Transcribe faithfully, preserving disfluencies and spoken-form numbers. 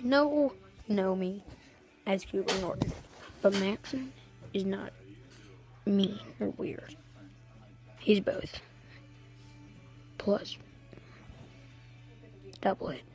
know you know me as Cooper Norton, but Maxon is not mean or weird. He's both. Plus, double it.